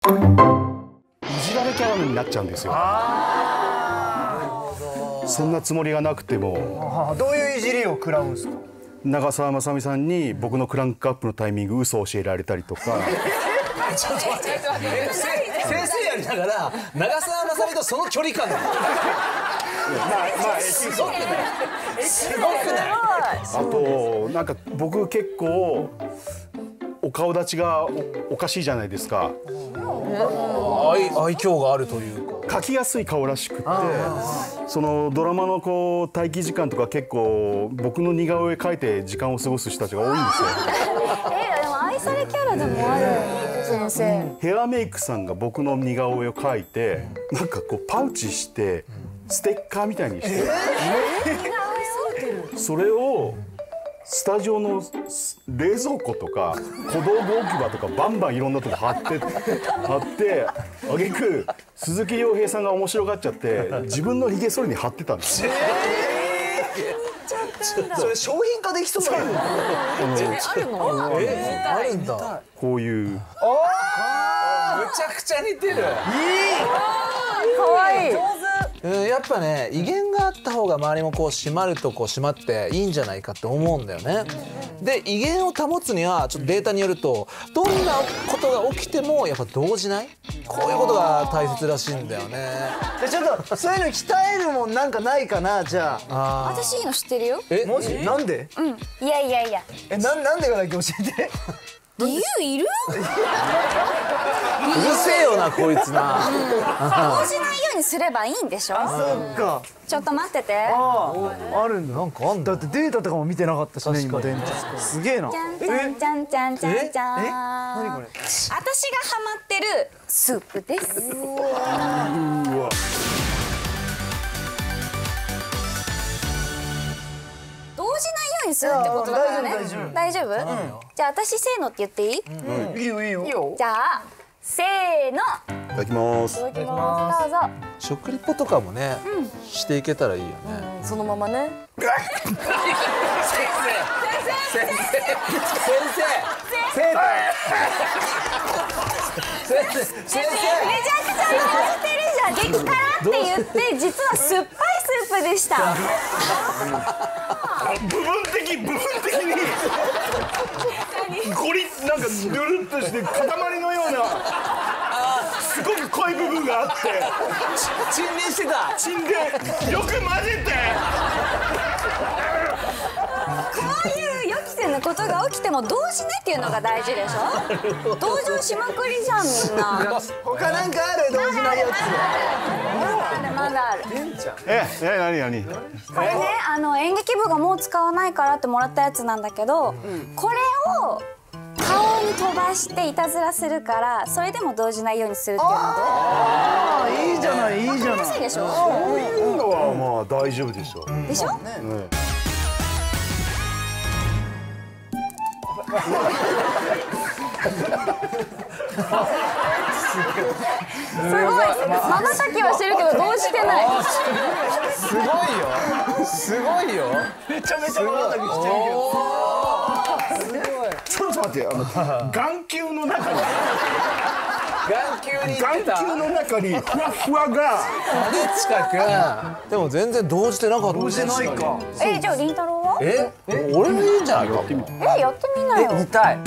じられキャラになっちゃうんですよ。そんなつもりがなくても。 どういういじりを食らうんですか？ 長澤まさみさんに僕のクランクアップのタイミング嘘を教えられたりとか。 ちょっと待って、先生やりながら長澤まさみとその距離感だ。すごくない？すごくない？ あとなんか僕結構お顔立ちがおかしいじゃないですか。 愛嬌があるというか。 描きやすい顔らしくって、そのドラマのこう待機時間とか結構僕の似顔絵描いて時間を過ごす人たちが多いんですよ。 でも愛されキャラでもある先生。 ヘアメイクさんが僕の似顔絵を描いて、なんかこうパウチしてステッカーみたいにして、それをスタジオの冷蔵庫とか小道具置き場とかバンバンいろんなとこ貼ってあげく鈴木亮平さんが面白がっちゃって自分のひげ剃りに貼ってたんですよ。 それ商品化できそうだよ。 あるの？ あるんだ。 こういう。 むちゃくちゃ似てる。 可愛い。 やっぱね、威厳があった方が周りもこう締まるとこう締まっていいんじゃないかって思うんだよね。で威厳を保つにはちょっとデータによると、どんなことが起きてもやっぱ動じない、こういうことが大切らしいんだよね。 ちょっとそういうの鍛えるもんなんかないかな。じゃあ私いいの知ってるよ。 マジ？なんで？ いやいやいや。 なんでかだけ教えて。 理由いる？ うるせえよなこいつな。 動じないようにすればいいんでしょ。 そっか。 ちょっと待ってて。 あるんだ。なんかあんだ。だってデータとかも見てなかったしね今。すげえな。 じゃんじゃんじゃんじゃんじゃんじゃん。 何これ？ 私がハマってるスープです。動じないようにするってことだからね。大丈夫？じゃあ私せーのって言っていい？ いいよいいよ。 じゃあせーの。 いただきます。 いただきます。どうぞ。 食リポとかもね、していけたらいいよね。 そのままね。 先生。 めちゃくちゃ動じてるじゃん。激辛って言って実は酸っぱいスープでした。 部分的にゴリッなんかドゥルッとして塊のようなすごく濃い部分があって沈殿してた。 沈殿よく混ぜて。 こういう予期せぬことが起きても動じねっていうのが大事でしょ。同情しまくりじゃんみんな。 他なんかある？動じないやまだある。 何？ これね演劇部がもう使わないからってもらったやつなんだけど、これを顔に飛ばしていたずらするからそれでも動じないようにするっていうので。 いいじゃないいいじゃない。 楽しいでしょ。 そういうのはまあ大丈夫でしょ。 でしょ？すごい。瞬きはしてるけど動じてない。 すごいよ。 めちゃめちゃ瞬きしてるけど。 ちょっと待って、眼球の中にふわふわが。 近く。でも全然動じてなかった。 動じてないか。 じゃありんたろうは？ 俺もいいんじゃないか。 やってみなよ。 見たい。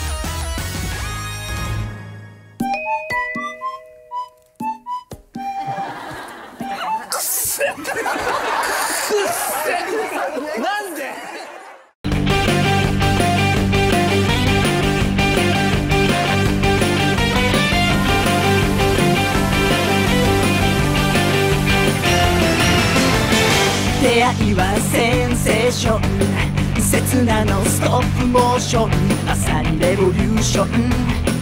なんで？ 出会いはセンセーション、刹那のストップモーション、まさにレボリューション。